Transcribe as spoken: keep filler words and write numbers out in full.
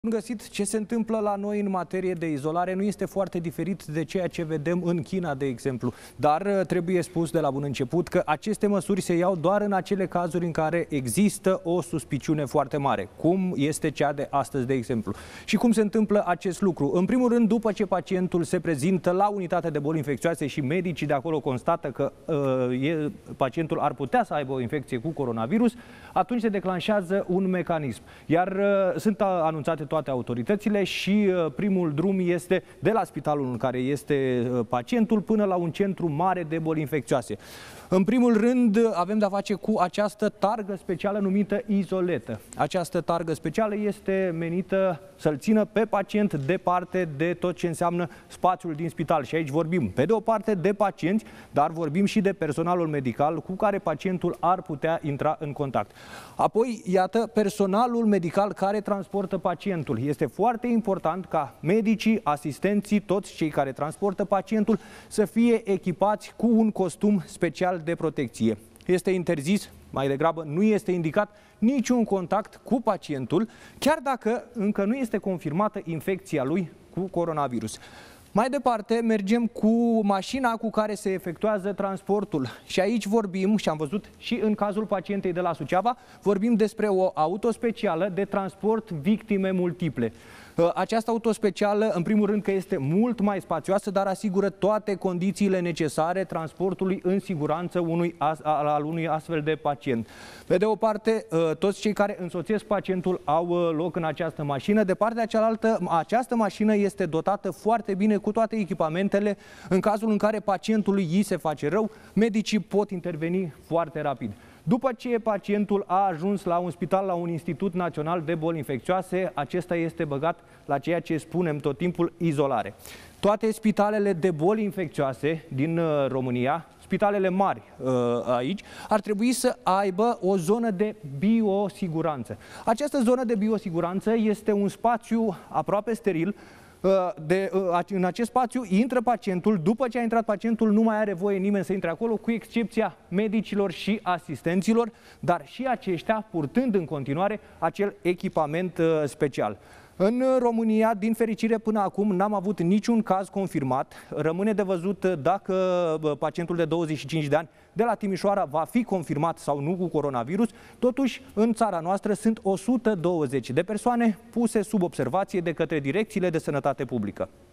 Bun găsit! Ce se întâmplă la noi în materie de izolare nu este foarte diferit de ceea ce vedem în China, de exemplu. Dar trebuie spus de la bun început că aceste măsuri se iau doar în acele cazuri în care există o suspiciune foarte mare, cum este cea de astăzi, de exemplu. Și cum se întâmplă acest lucru? În primul rând, după ce pacientul se prezintă la unitatea de boli infecțioase și medicii de acolo constată că uh, e, pacientul ar putea să aibă o infecție cu coronavirus, atunci se declanșează un mecanism. Iar uh, sunt anunțate toate autoritățile și uh, primul drum este de la spitalul în care este uh, pacientul până la un centru mare de boli infecțioase. În primul rând avem de-a face cu această targă specială numită izoletă. Această targă specială este menită să-l țină pe pacient departe de tot ce înseamnă spațiul din spital. Și aici vorbim pe de o parte de pacienți, dar vorbim și de personalul medical cu care pacientul ar putea intra în contact. Apoi, iată, personalul medical care transportă pacientul. Este foarte important ca medicii, asistenții, toți cei care transportă pacientul să fie echipați cu un costum special de protecție. Este interzis, mai degrabă nu este indicat niciun contact cu pacientul, chiar dacă încă nu este confirmată infecția lui cu coronavirus. Mai departe, mergem cu mașina cu care se efectuează transportul. Și aici vorbim, și am văzut și în cazul pacientei de la Suceava, vorbim despre o auto specială de transport victime multiple. Această auto specială, în primul rând că este mult mai spațioasă, dar asigură toate condițiile necesare transportului în siguranță unui, al unui astfel de pacient. Pe de o parte, toți cei care însoțesc pacientul au loc în această mașină. De partea cealaltă, această mașină este dotată foarte bine cu toate echipamentele. În cazul în care pacientului îi se face rău, medicii pot interveni foarte rapid. După ce pacientul a ajuns la un spital, la un institut național de boli infecțioase, acesta este băgat la ceea ce spunem tot timpul izolare. Toate spitalele de boli infecțioase din România, spitalele mari aici, ar trebui să aibă o zonă de biosiguranță. Această zonă de biosiguranță este un spațiu aproape steril. De, în acest spațiu intră pacientul, după ce a intrat pacientul nu mai are voie nimeni să intre acolo, cu excepția medicilor și asistenților, dar și aceștia purtând în continuare acel echipament special. În România, din fericire, până acum n-am avut niciun caz confirmat. Rămâne de văzut dacă pacientul de douăzeci și cinci de ani de la Timișoara va fi confirmat sau nu cu coronavirus. Totuși, în țara noastră sunt o sută douăzeci de persoane puse sub observație de către direcțiile de sănătate publică.